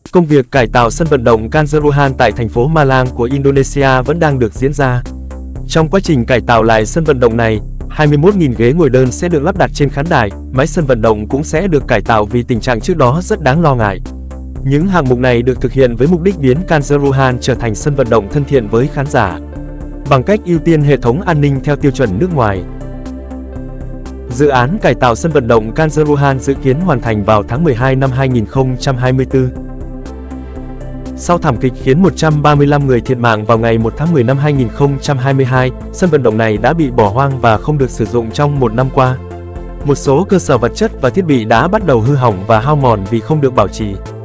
Công việc cải tạo sân vận động Kanjuruhan tại thành phố Malang của Indonesia vẫn đang được diễn ra. Trong quá trình cải tạo lại sân vận động này, 21.000 ghế ngồi đơn sẽ được lắp đặt trên khán đài, mái sân vận động cũng sẽ được cải tạo vì tình trạng trước đó rất đáng lo ngại. Những hạng mục này được thực hiện với mục đích biến Kanjuruhan trở thành sân vận động thân thiện với khán giả, bằng cách ưu tiên hệ thống an ninh theo tiêu chuẩn nước ngoài. Dự án cải tạo sân vận động Kanjuruhan dự kiến hoàn thành vào tháng 12 năm 2024. Sau thảm kịch khiến 135 người thiệt mạng vào ngày 1 tháng 10 năm 2022, sân vận động này đã bị bỏ hoang và không được sử dụng trong một năm qua. Một số cơ sở vật chất và thiết bị đã bắt đầu hư hỏng và hao mòn vì không được bảo trì.